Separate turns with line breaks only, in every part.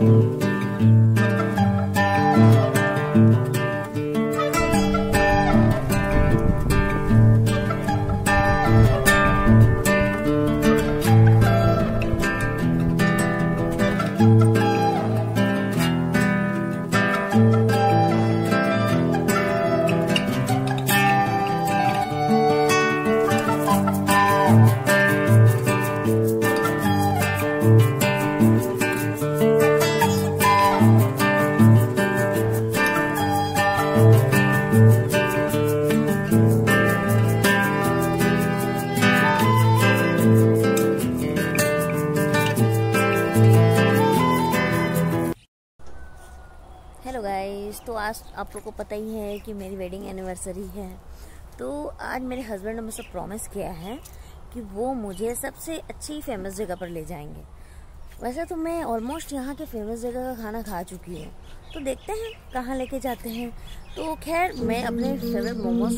Hello guys, तो आज आप लोगों को पता ही है कि मेरी वेडिंग एनिवर्सरी है। तो आज मेरे हस्बैंड ने मुझसे प्रॉमिस किया है कि वो मुझे सबसे अच्छी फेमस जगह पर ले जाएंगे। वैसे तो मैं ऑलमोस्ट यहाँ के फेमस जगह का खाना खा चुकी हूँ, तो देखते हैं कहाँ लेके जाते हैं। तो खैर मैं अपने फेवरेट मोमोज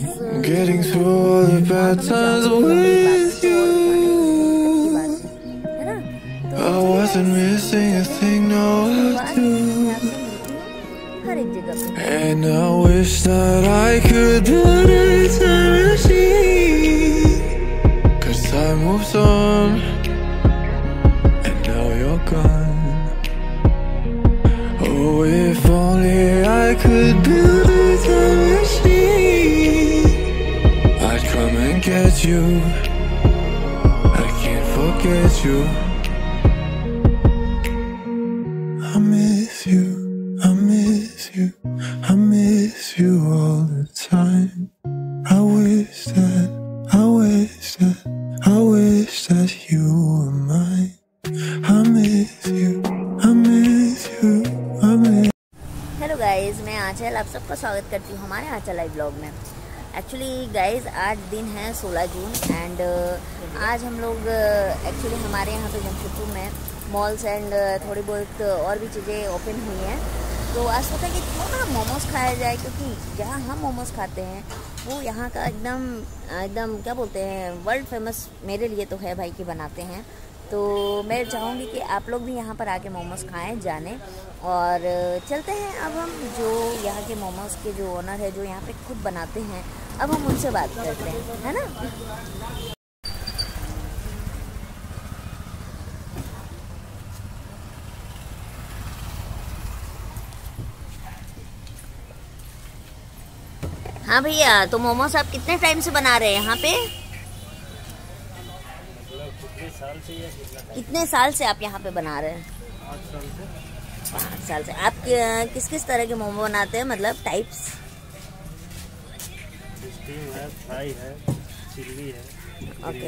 हर एक जगह पे। And I wish that I could build a time machine, 'cause time moves on and now you're gone. Oh, if only I could build a time machine, I'd come and get you. I can't forget you. I miss you, I miss you, I miss you all the time. I wish that you were mine. I miss you, I miss you, I miss. Hello guys, मैं आंचल आप सबका स्वागत करती हूँ हमारे Anchal live blog में। Actually guys आज दिन है 16 जून एंड आज हम लोग एक्चुअली हमारे यहाँ पे जमशेदपुर में मॉल्स एंड थोड़ी बहुत और भी चीज़ें ओपन हुई हैं। तो आज सोचा कि क्यों ना मोमोज़ खाया जाए, क्योंकि जहाँ हम मोमोज़ खाते हैं वो यहाँ का एकदम क्या बोलते हैं, वर्ल्ड फेमस मेरे लिए तो है भाई कि बनाते हैं। तो मैं चाहूँगी कि आप लोग भी यहाँ पर आके मोमोज़ खाएं जाने। और चलते हैं अब हम जो यहाँ के मोमोज़ के जो ओनर है, जो यहाँ पे खुद बनाते हैं, अब हम उनसे बात करते हैं, है ना। हाँ भैया, तो मोमोज आप कितने टाइम से बना रहे हैं यहाँ पे? कितने साल से आप यहाँ पे बना रहे हैं? 5 साल से। आप किस किस तरह के मोमो बनाते हैं, मतलब टाइप्स?
स्टीम है, फ्राई है, चिल्ली है,
ओके,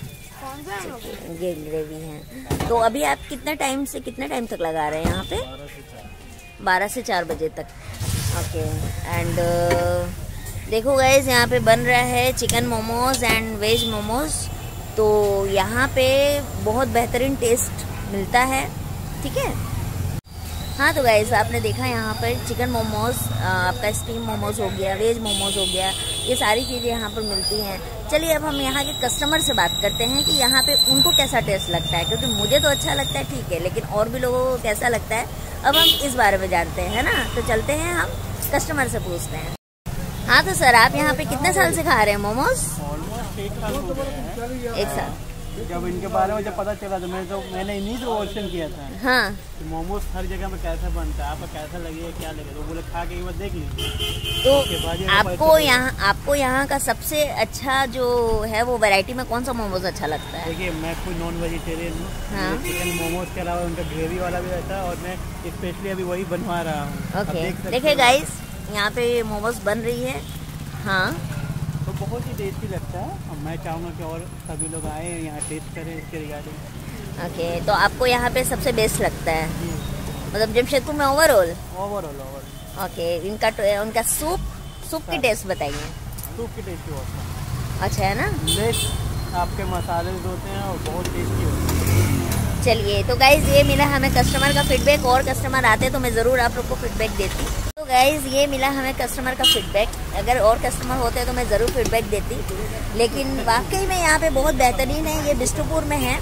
ग्रेवी है। तो अभी आप कितने टाइम तक लगा रहे हैं यहाँ पे? 12 से 4 बजे तक। ओके, एंड देखो गाइज, यहाँ पे बन रहा है chicken momos and veg momos. तो यहाँ पे बहुत बेहतरीन टेस्ट मिलता है, ठीक है। हाँ तो गाइज, आपने देखा यहाँ पर चिकन मोमोज, आपका स्टीम मोमोज हो गया, वेज मोमोज हो गया, ये सारी चीज़ें यहाँ पर मिलती हैं। चलिए अब हम यहाँ के कस्टमर से बात करते हैं कि यहाँ पे उनको कैसा टेस्ट लगता है, क्योंकि मुझे तो अच्छा लगता है, ठीक है, लेकिन और भी लोगों को कैसा लगता है अब हम इस बारे में जानते हैं, है ना। तो चलते हैं, हम कस्टमर से पूछते हैं। हाँ तो सर, आप यहाँ पे कितने साल से खा रहे हैं मोमोज?
ऑलमोस्ट 1 साल हो गया है।
1 साल।
जब इनके बारे में जब पता चला तो मैंने इन्हीं से क्वेश्चन किया था।
हाँ,
कि मोमोज हर जगह में कैसा बनता है, आपको कैसा लगे, क्या लगे, तो बोले खा के एक बार देख लीजिए।
तो आपको यहाँ का सबसे अच्छा जो है वो वैरायटी में कौन सा मोमोज अच्छा लगता है?
देखिए, मैं कोई नॉन वेजिटेरियन हूँ।
हाँ?
चिकन मोमोज के अलावा उनका ग्रेवी वाला भी रहता है और मैं स्पेशली अभी वही बनवा रहा हूँ।
ओके, देखिए गाइस, यहाँ पे मोमोज बन रही है। हाँ,
तो बहुत ही टेस्टी लगता है और मैं चाहूँगा कि और सभी लोग आए यहाँ टेस्ट करें इसके रिगार्डिंग।
ओके, तो आपको यहाँ पे सबसे बेस्ट लगता है, मतलब जमशेदपुर में ओवरऑल? ओके, उनका सूप की टेस्ट बताइए।
सूप की टेस्ट बहुत
अच्छा है ना,
आपके मसाले होते हैं और बहुत टेस्टी होते हैं।
चलिए, तो गाइज ये मिला हमें कस्टमर का फीडबैक, और कस्टमर आते तो मैं ज़रूर आप लोग को फीडबैक देती। तो गाइज ये मिला हमें कस्टमर का फीडबैक, अगर और कस्टमर होते तो मैं ज़रूर फीडबैक देती, लेकिन वाकई में यहाँ पे बहुत बेहतरीन है। ये बिष्टुपुर में है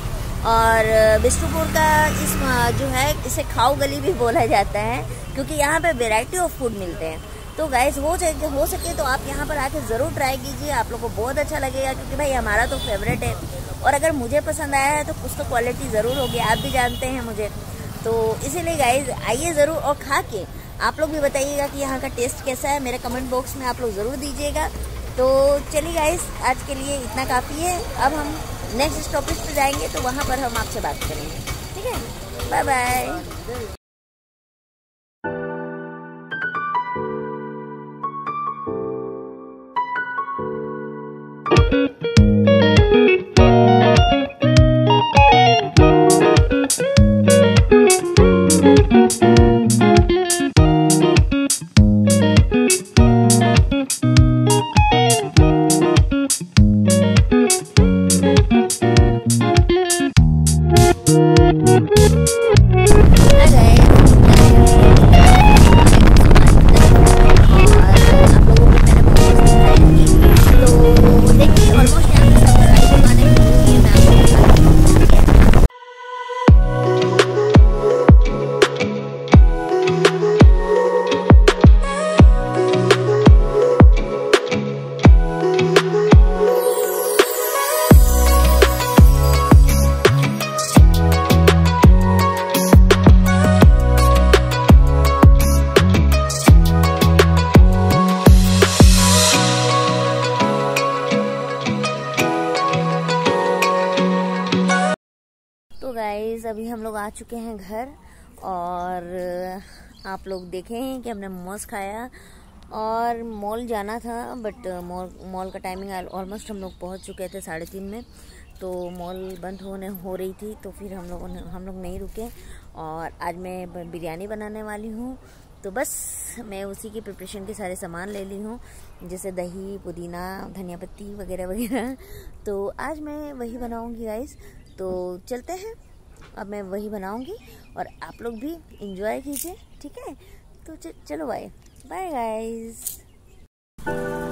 और बिष्णुपुर का इस जो है इसे खाओ गली भी बोला जाता है, क्योंकि यहाँ पे वैरायटी ऑफ फूड मिलते हैं। तो गाइस हो सके तो आप यहाँ पर आके ज़रूर ट्राई कीजिए, आप लोगों को बहुत अच्छा लगेगा, क्योंकि भाई हमारा तो फेवरेट है। और अगर मुझे पसंद आया है तो कुछ तो क्वालिटी ज़रूर होगी, आप भी जानते हैं मुझे। तो इसीलिए गाइस आइए ज़रूर और खा के आप लोग भी बताइएगा कि यहाँ का टेस्ट कैसा है, मेरे कमेंट बॉक्स में आप लोग ज़रूर दीजिएगा। तो चलिए गाइस, आज के लिए इतना काफ़ी है। अब हम नेक्स्ट स्टॉपेज पे जाएंगे तो वहाँ पर हम आपसे बात करेंगे, ठीक है? Bye bye. तो गाइज अभी हम लोग आ चुके हैं घर, और आप लोग देखें कि हमने मोमोज खाया और मॉल जाना था, बट मॉल का टाइमिंग ऑलमोस्ट हम लोग पहुंच चुके थे 3:30 में। तो मॉल बंद हो रही थी, तो फिर हम लोग नहीं रुके। और आज मैं बिरयानी बनाने वाली हूँ, तो बस मैं उसी की प्रिपरेशन के सारे सामान ले ली हूँ, जैसे दही, पुदीना, धनिया पत्ती वगैरह वगैरह। तो आज मैं वही बनाऊँगी गाइस। तो चलते हैं, अब मैं वही बनाऊंगी और आप लोग भी इंजॉय कीजिए, ठीक है? तो चलो बाय बाय गाइस।